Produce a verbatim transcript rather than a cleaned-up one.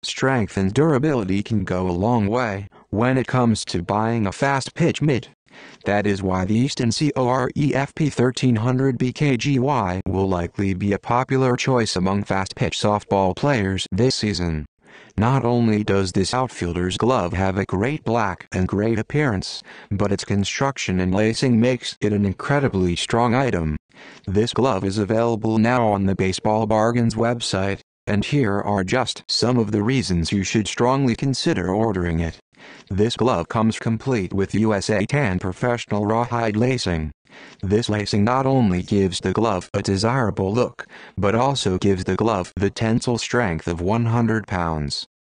Strength and durability can go a long way when it comes to buying a fast-pitch mitt. That is why the Easton COREFP thirteen hundred B K G Y will likely be a popular choice among fast-pitch softball players this season. Not only does this outfielder's glove have a great black and great appearance, but its construction and lacing makes it an incredibly strong item. This glove is available now on the Baseball Bargains website, and here are just some of the reasons you should strongly consider ordering it. This glove comes complete with U S A Tan professional rawhide lacing. This lacing not only gives the glove a desirable look, but also gives the glove the tensile strength of one hundred pounds.